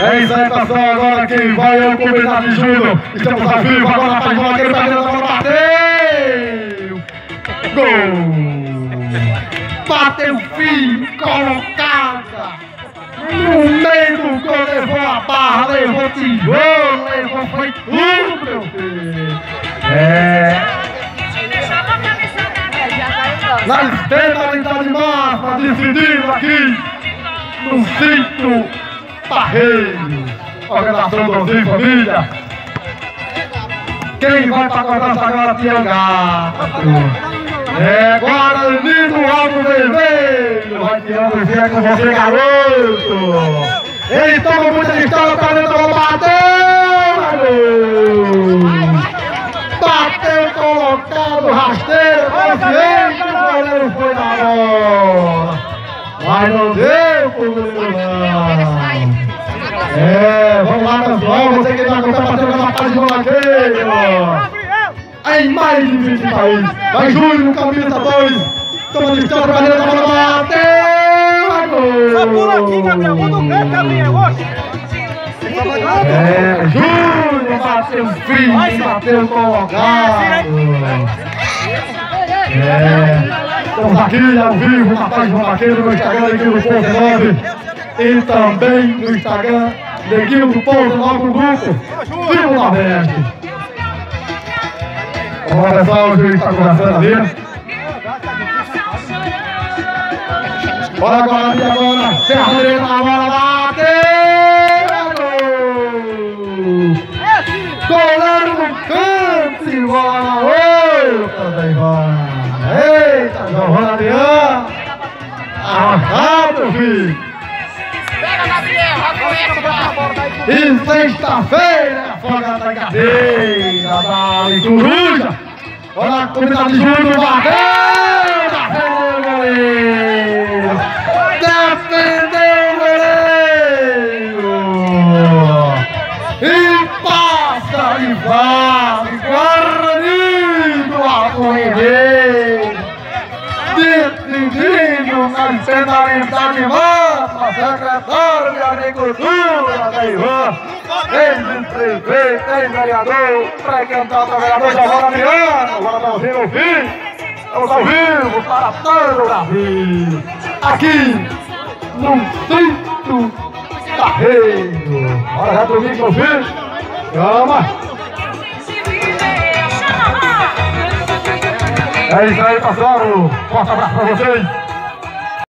É isso aí, pessoal. Agora quem vai é o convidado de Júnior. Estamos ao vivo agora para jogar aquele pé direito, agora bateu! Gol! Bateu fim, colocada! No meio do gol, levou a barra, levou tijolo, levou foi tudo, meu filho! Na esteira da unidade máxima, decidindo aqui no sítio Barreiro, organização Donzinho Família. Quem vai para a cobrança agora, Tiangá? Guarani do Alto Vermelho. Vai tirando o Zé com você, garoto. Ele toma muita distância, para dentro, bateu, colocado, rasteiro, consciente, o goleiro foi na bola. Mas não deu pro goleiro, não. Vamos lá, pessoal. Você que está batendo na parte de Monaqueiro. Em mais de 20 países. Vai Júnior no camisa 2. Toma distância pra dentro da bola. Bateu! Só pula aqui, Gabriel. Muda o canto, Gabriel. Júnior bateu frio, bateu colocado. Estamos aqui ao vivo na página do Monaqueiro, no Instagram, Neguinho do Povo 9. E também no Instagram, Neguinho do Povo 9, no grupo Vivo Nordeste. Vamos lá, pessoal, o juiz está conversando ali. Bora agora, agora. Serra direita na bola, bateu! Goleiro no canto, e bola na outra, também vai. Eita, Giovanna Adriano. Arrasado, filho. Pega, Gabriel, e sexta-feira, folga da cadeia da Coruja. Olha a comunidade de Júnior, bateu! Defendeu o goleiro! Defendeu o goleiro! E passa e vai! Guarani do Alto Vermelho! Decidindo na penalidade máxima, secretário de Agricultura da Ivan, ex-prefeito, ex-vereador, pré-candidato a vereador Giovanna Adriano. Agora estamos ouvindo o fim, estamos ao vivo para todo o Brasil, aqui no sítio Barreiro. Bora já dormir com o filho, chama! É isso aí, pessoal. Forte abraço pra vocês.